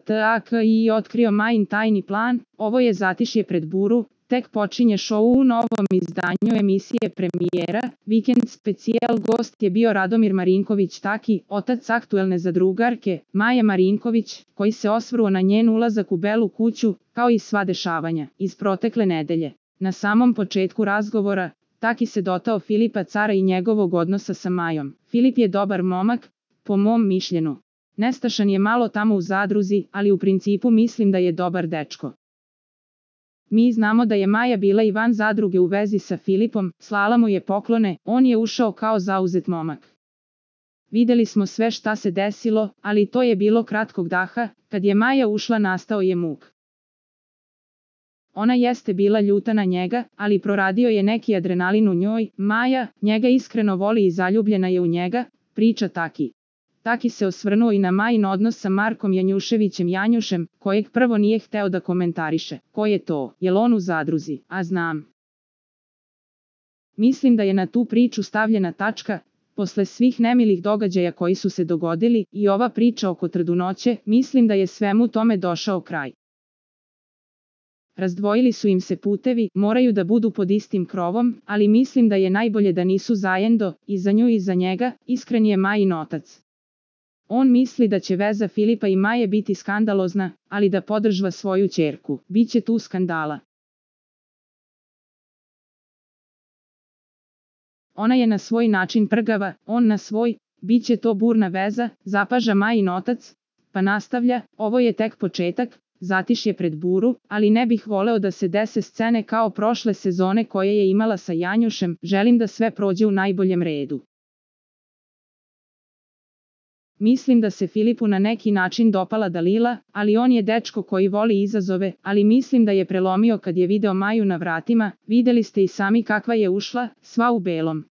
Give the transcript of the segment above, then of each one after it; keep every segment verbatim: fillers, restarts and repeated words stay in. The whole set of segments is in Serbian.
T A K I otkrio Majin tajni plan, ovo je Zatišje pred buru, tek počinje šou u novom izdanju emisije premijera, Vikend specijal. Gost je bio Radomir Marinković Taki, otac aktuelne zadrugarke, Maje Marinković, koji se osvrnuo na njen ulazak u Belu kuću, kao i sva dešavanja iz protekle nedelje. Na samom početku razgovora, Taki se dotao Filipa Cara i njegovog odnosa sa Majom. Filip je dobar momak, po mom mišljenju. Nestašan je malo tamo u zadruzi, ali u principu mislim da je dobar dečko. Mi znamo da je Maja bila i van zadruge u vezi sa Filipom, slala mu je poklone, on je ušao kao zauzet momak. Videli smo sve šta se desilo, ali to je bilo kratkog daha, kad je Maja ušla nastao je muk. Ona jeste bila ljuta na njega, ali proradio je neki adrenalin u njoj, Maja, njega iskreno voli i zaljubljena je u njega, priča Taki. Taki se osvrnuo i na Majin odnos sa Markom Janjuševićem Janjušem, kojeg prvo nije hteo da komentariše. Ko je to? Jel on u zadruzi? A znam. Mislim da je na tu priču stavljena tačka, posle svih nemilih događaja koji su se dogodili, i ova priča oko trudnoće, mislim da je svemu tome došao kraj. Razdvojili su im se putevi, moraju da budu pod istim krovom, ali mislim da je najbolje da nisu zajedno, i za nju i za njega, iskren je Majin otac. On misli da će veza Filipa i Maje biti skandalozna, ali da podržava svoju ćerku. Biće tu skandala. Ona je na svoj način prgava, on na svoj, biće to burna veza, zapaža Majin otac, pa nastavlja, ovo je tek početak, Zatišje pred buru, ali ne bih voleo da se dese scene kao prošle sezone koje je imala sa Janjušem, želim da sve prođe u najboljem redu. Mislim da se Filipu na neki način dopala Dalila, ali on je dečko koji voli izazove, ali mislim da je prelomio kad je video Maju na vratima, videli ste i sami kakva je ušla, sva u belom.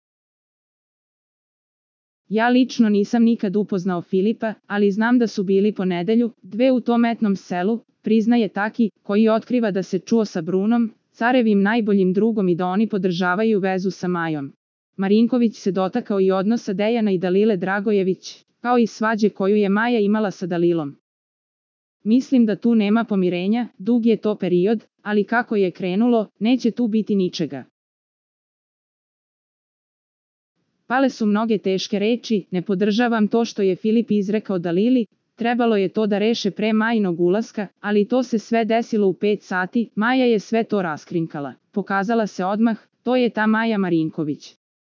Ja lično nisam nikad upoznao Filipa, ali znam da su bili po nedelju, dve u tom etnom selu, priznaje Taki, koji otkriva da se čuo sa Brunom, Carevim najboljim drugom i da oni podržavaju vezu sa Majom. Marinković se dotakao i odnosa Dejana i Dalile Dragojević, kao i svađe koju je Maja imala sa Dalilom. Mislim da tu nema pomirenja, dug je to period, ali kako je krenulo, neće tu biti ničega. Pale su mnoge teške reči, ne podržavam to što je Filip izrekao Dalili, trebalo je to da reše pre Majinog ulaska, ali to se sve desilo u pet sati, Maja je sve to raskrinkala. Pokazala se odmah, to je ta Maja Marinković.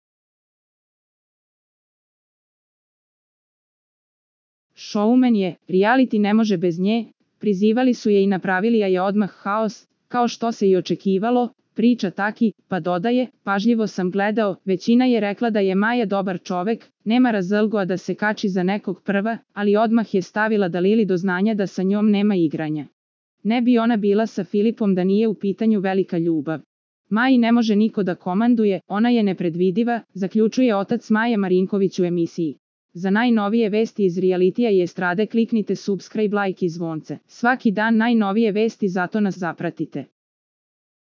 Showman je, reality ne može bez nje, prizivali su je i napravili je odmah haos, kao što se i očekivalo, priča Taki, pa dodaje, pažljivo sam gledao, većina je rekla da je Maja dobar čovek, nema razloga da se kači za nekog prva, ali odmah je stavila Dalili do znanja da sa njom nema igranja. Ne bi ona bila sa Filipom da nije u pitanju velika ljubav. Maji ne može niko da komanduje, ona je nepredvidiva, zaključuje otac Maje Marinković u emisiji. Za najnovije vesti iz realitija i estrade kliknite subscribe, like i zvonce. Svaki dan najnovije vesti, zato nas zapratite.